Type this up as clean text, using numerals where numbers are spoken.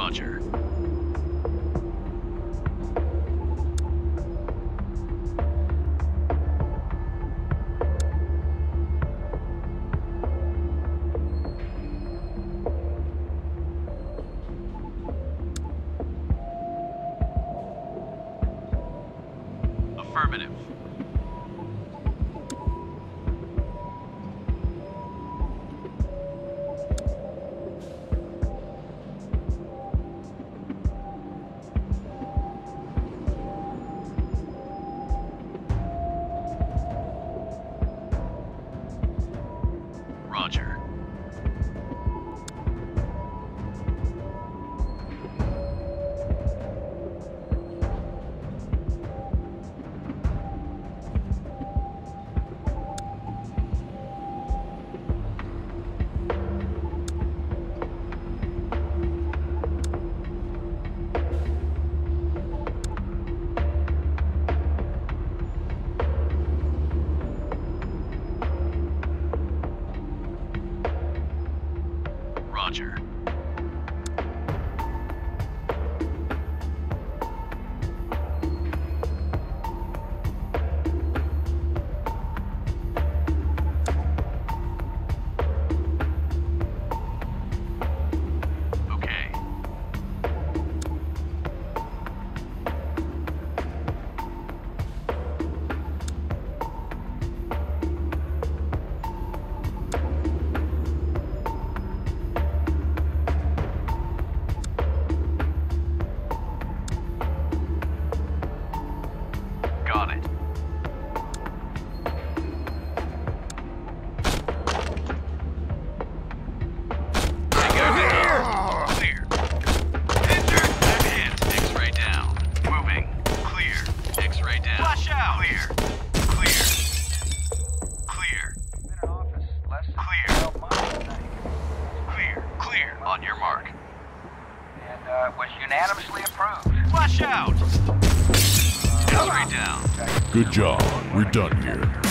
Roger. Affirmative. Roger. Roger. Okay. Got it. Clear. Injured. I'm hit. X-ray down. Moving. Clear. X-ray down. Flush out. Clear. Clear. Been in office less than Clear. 12 months, I think. Clear. On your mark. And was unanimously approved. Flush out. X-ray down. Good job. We're done here.